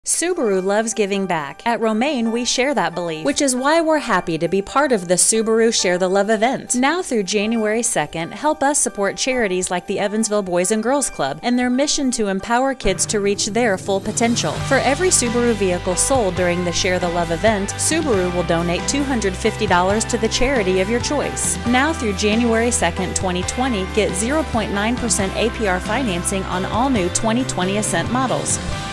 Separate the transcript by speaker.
Speaker 1: Subaru loves giving back. At Romain, we share that belief, which is why we're happy to be part of the Subaru Share the Love event. Now through January 2nd, help us support charities like the Evansville Boys and Girls Club and their mission to empower kids to reach their full potential. For every Subaru vehicle sold during the Share the Love event, Subaru will donate $250 to the charity of your choice. Now through January 2nd, 2020, get 0.9% APR financing on all new 2020 Ascent models.